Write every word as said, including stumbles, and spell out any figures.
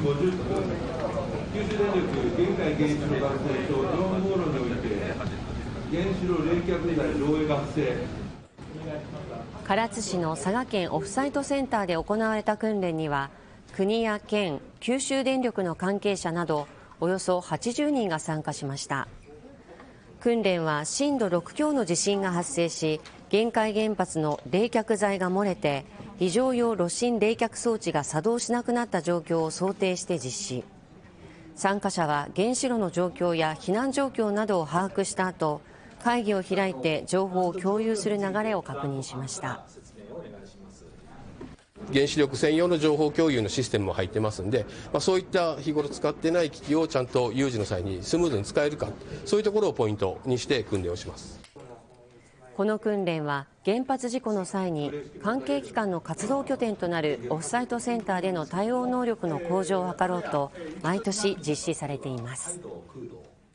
ごじゅうと九州電力玄海原子炉発電所業務網路において原子炉冷却剤漏洩が発生。 唐津市の佐賀県オフサイトセンターで行われた訓練には、国や県、九州電力の関係者などおよそはちじゅうにんが参加しました。訓練は震度ろく強の地震が発生し、玄海原発の冷却剤が漏れて非常用炉心冷却装置が作動しなくなった状況を想定して実施。参加者は原子炉の状況や避難状況などを把握した後、会議を開いて情報を共有する流れを確認しました。 原子力専用の情報共有のシステムも入ってますんで、まあ、そういった日頃使ってない機器をちゃんと有事の際にスムーズに使えるか、そういうところをポイントにして訓練をします。 この訓練は原発事故の際に関係機関の活動拠点となるオフサイトセンターでの対応能力の向上を図ろうと毎年実施されています。